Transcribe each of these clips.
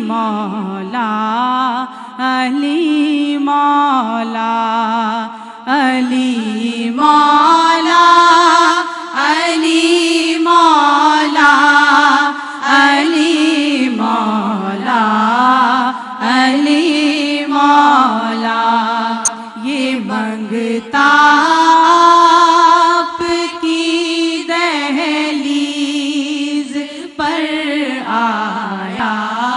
مولا علی مولا علی مولا علی مولا علی مولا علی مولا یہ منگتا آپ کی دہلیز پر آیا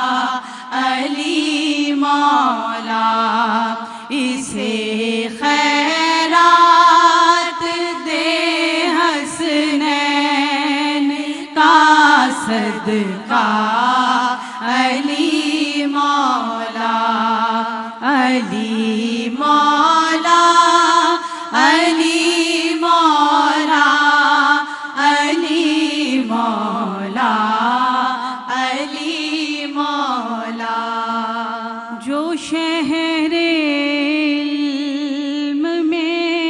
علی مولا اسے خیرات دے حسنین کا صدقہ علی مولا علی مولا علی مولا علی مولا علی مولا جو شہر علم میں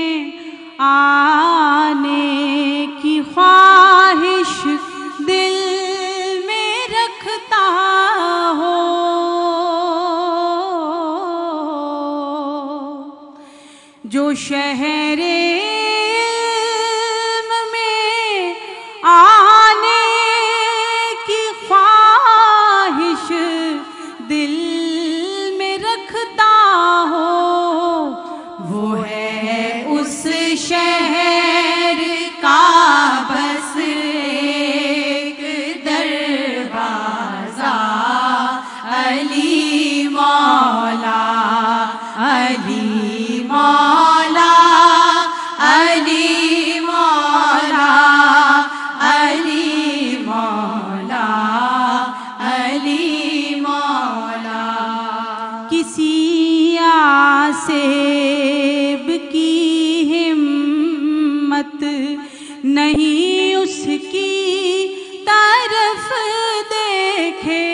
آنے کی خواہش دل میں رکھتا ہو جو شہر علم میں آنے کی خواہش دل میں رکھتا ہو وہ ہے اس شہر کا بس ایک دروازہ علی مولا علی مولا علی مولا علی مولا علی مولا کسی آسیب کی ہمت نہیں اس کی طرف دیکھے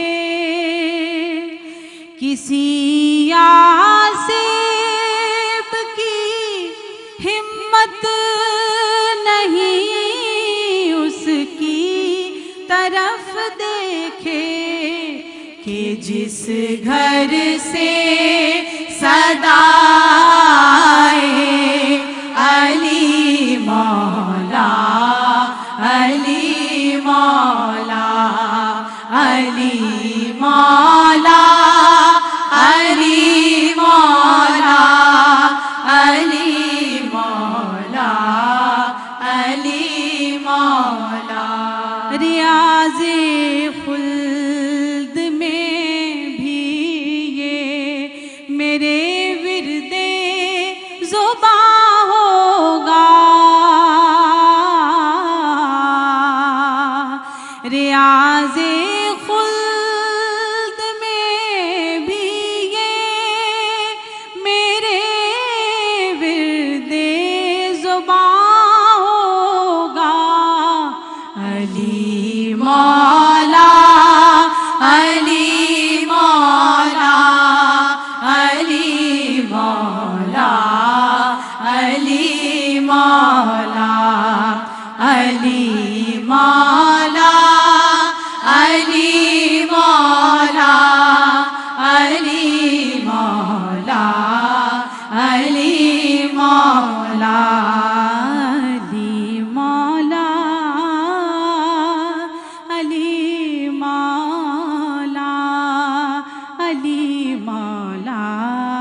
کسی آسیب کی ہمت نہیں اس کی طرف دیکھے کہ جس گھر سے صدا آئے علی مولا علی مولا علی مولا علی مولا علی مولا علی مولا ریاض خلد میں بھی یہ میرے ورد زباں ہوگا ریاض خلد میں بھی یہ میرے ورد زباں ہوگا علی مولا علی مولا علی مولا علی مولا علی مولا علی مولا علی مولا علی مولا علی مولا علی مولا علی مولا